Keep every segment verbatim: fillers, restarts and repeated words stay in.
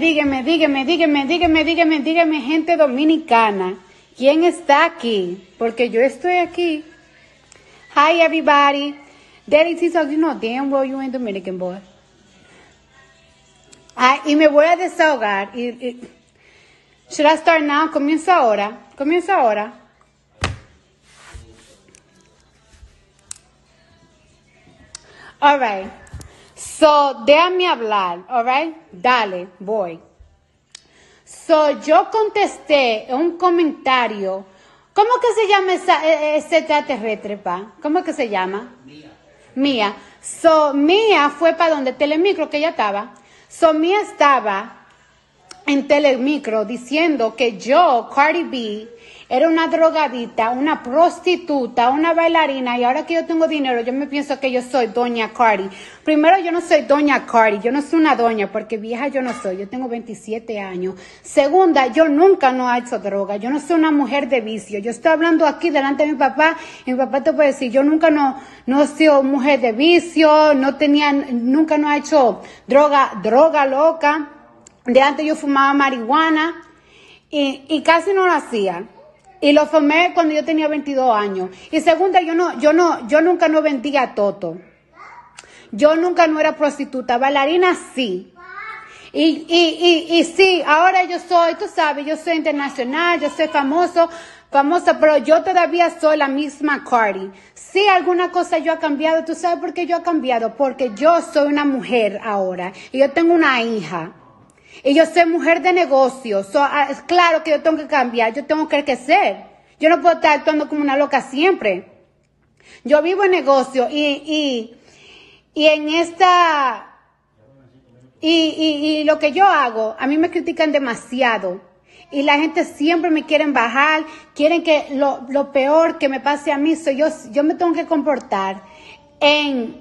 Dígame, dígame, dígame, dígame, dígame, dígame, gente dominicana. ¿Quién está aquí? Porque yo estoy aquí. Hi, everybody. Daddy T-Talk, you know damn well you ain't Dominican, boy. Ah, y me voy a desahogar. Y, y, should I start now? Comienzo ahora. Comienzo ahora. All right. So, déjame hablar, all right? Dale, voy. So, yo contesté un comentario. ¿Cómo que se llama esa, ese extraterrestre, pa? ¿Cómo que se llama? Mía. Mía. So, Mía fue para donde Telemicro, que ella estaba. So, Mía estaba en Telemicro diciendo que yo, Cardi B, era una drogadita, una prostituta, una bailarina, y ahora que yo tengo dinero, yo me pienso que yo soy doña Cardi. Primero, yo no soy doña Cardi, yo no soy una doña, porque vieja yo no soy, yo tengo veintisiete años. Segunda, yo nunca no he hecho droga, yo no soy una mujer de vicio. Yo estoy hablando aquí delante de mi papá, y mi papá te puede decir, yo nunca no, no he sido mujer de vicio, no tenía, nunca no he hecho droga, droga loca. De antes yo fumaba marihuana, y, y casi no lo hacía. Y lo fumé cuando yo tenía veintidós años. Y segunda, yo no, yo no, yo nunca no vendía toto. Yo nunca no era prostituta. Bailarina sí. Y, y, y, y sí, ahora yo soy, tú sabes, yo soy internacional, yo soy famoso, famosa, pero yo todavía soy la misma Cardi. Sí, alguna cosa yo he cambiado. ¿Tú sabes por qué yo he cambiado? Porque yo soy una mujer ahora. Y yo tengo una hija. Y yo soy mujer de negocios. So, uh, es claro que yo tengo que cambiar. Yo tengo que crecer. Yo no puedo estar actuando como una loca siempre. Yo vivo en negocio y, y, y en esta... Y, y, y lo que yo hago, a mí me critican demasiado. Y la gente siempre me quieren bajar. Quieren que lo, lo peor que me pase a mí. So, yo, yo me tengo que comportar en,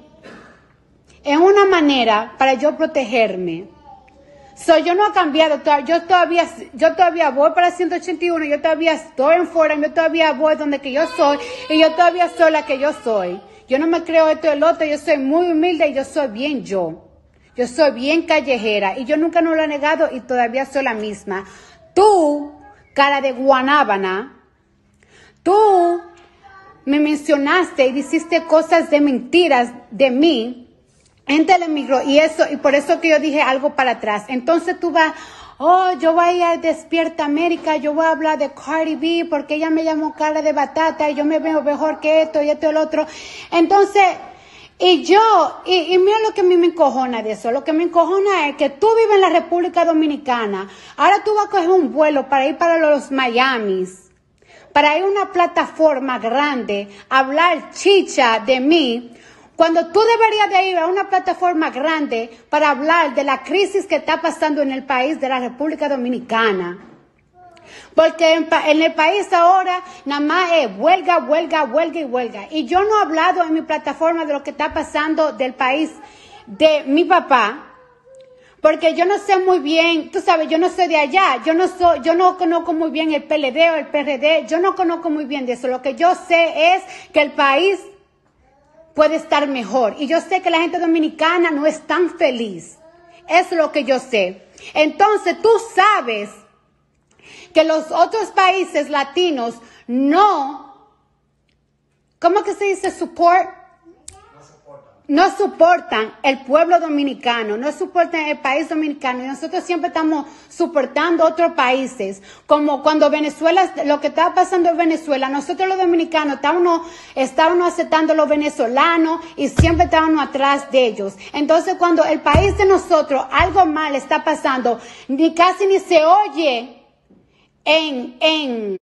en una manera para yo protegerme. So, yo no he cambiado, yo todavía, yo todavía voy para ciento ochenta y uno, yo todavía estoy en Fordham, yo todavía voy donde que yo soy, y yo todavía soy la que yo soy. Yo no me creo esto y el otro, yo soy muy humilde y yo soy bien yo. Yo soy bien callejera, y yo nunca no lo he negado y todavía soy la misma. Tú, cara de guanábana, tú me mencionaste y dijiste cosas de mentiras de mí, en Telemicro, y eso, y por eso que yo dije algo para atrás. Entonces tú vas, oh, yo voy a ir a Despierta América, yo voy a hablar de Cardi B, porque ella me llamó cara de batata, y yo me veo mejor que esto, y esto y el otro. Entonces, y yo, y, y mira lo que a mí me encojona de eso, lo que me encojona es que tú vives en la República Dominicana, ahora tú vas a coger un vuelo para ir para los Miamis, para ir a una plataforma grande, a hablar chicha de mí, cuando tú deberías de ir a una plataforma grande para hablar de la crisis que está pasando en el país de la República Dominicana. Porque en, en el país ahora nada más es huelga, huelga, huelga y huelga. Y yo no he hablado en mi plataforma de lo que está pasando del país de mi papá. Porque yo no sé muy bien, tú sabes, yo no soy de allá, yo no soy, yo no conozco muy bien el P L D o el P R D, yo no conozco muy bien de eso. Lo que yo sé es que el país puede estar mejor. Y yo sé que la gente dominicana no es tan feliz. Es lo que yo sé. Entonces tú sabes que los otros países latinos no, ¿cómo que se dice? Support. No soportan el pueblo dominicano, no soportan el país dominicano, y nosotros siempre estamos soportando otros países, como cuando Venezuela, lo que estaba pasando en Venezuela, nosotros los dominicanos estábamos, estábamos aceptando a los venezolanos y siempre estábamos atrás de ellos. Entonces cuando el país de nosotros algo mal está pasando, ni casi ni se oye en, en